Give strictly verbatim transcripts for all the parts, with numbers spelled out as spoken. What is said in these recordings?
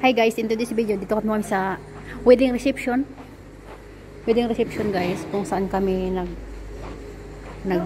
Hi guys, into this video, dito kami sa wedding reception. Wedding reception guys, kung saan kami nag nag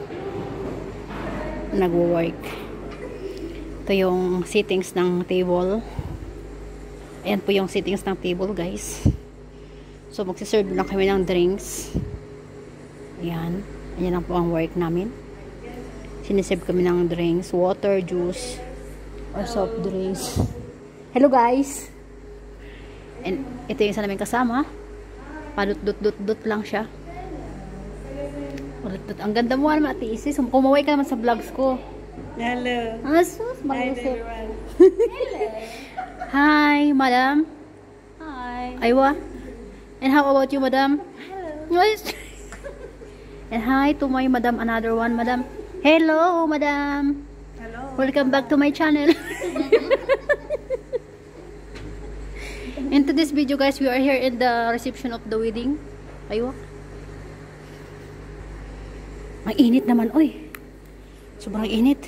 nagwo-work. Ito yung settings ng table. Ayan po yung settings ng table guys. So magsiserve lang kami ng drinks. Ayan. Ayan lang po ang work namin. Siniserve kami ng drinks, water, juice, or soft drinks. Hello guys! And ito yung isa namin kasama. Padut-dut-dut-dut lang siya. Padut-dut. Ang ganda mo naman, Ate Isis. Kumaway ka naman sa vlogs ko. Hello. Ah, sus, Hi everyone. Hi, madam. Hi. Aywa. And how about you, madam? Hello. And hi to my madam, another one, madam. Hello, madam. Hello. Welcome back to my channel. Into this video guys, we are here in the reception of the wedding. Aywa. Ang init naman, oy. Sobrang init.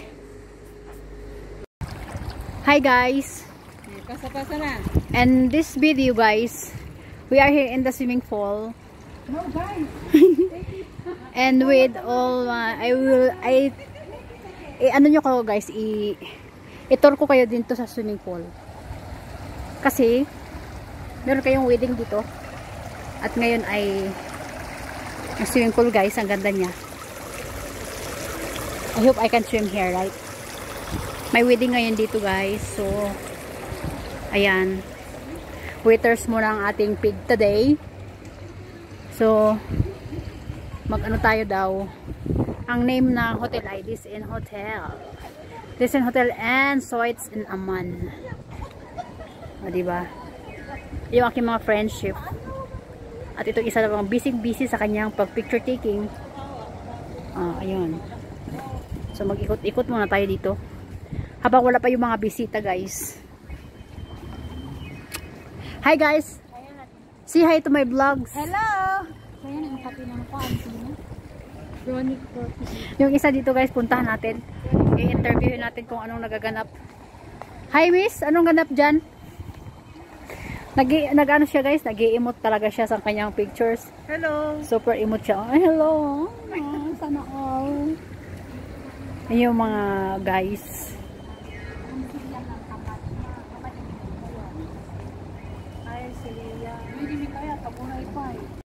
Hi guys. Pasa-pasa na. And this video guys, we are here in the swimming pool. No guys. And with all uh, I will I eh, ano nyo ko guys, i i-tour ko kayo dito sa swimming pool. Kasi meron kayong wedding dito. At ngayon ay ang swimming pool guys, ang ganda niya. I hope I can swim here, right? May wedding ngayon dito guys. So ayan. Waiters muna ang ating pig today. So mag-ano tayo daw. Ang name ng hotel ay This in Hotel. This in Hotel and Suites in Amman. O diba? Yung aking mga friendship. At ito isa na pang busy-busy sa kanyang pag-picture taking. Ah, ayun. So mag-ikot-ikot muna tayo dito. Habang wala pa yung mga bisita guys. Hi guys! Say hi to my vlogs. Hello. Kaya nang kape ng paan sino? Chronic coffee. Yung isa dito guys, puntahan natin. I-interviewin natin kung anong nagaganap. Hi miss! Anong ganap dyan? Nag-ano siya guys, nag-i-emote talaga siya sa kanyang pictures. Hello. Super emote siya. Ay, hello. Oh, sana all. Yan yung mga guys. Hi, Celia. Hindi mi kaya, tabunay pa eh.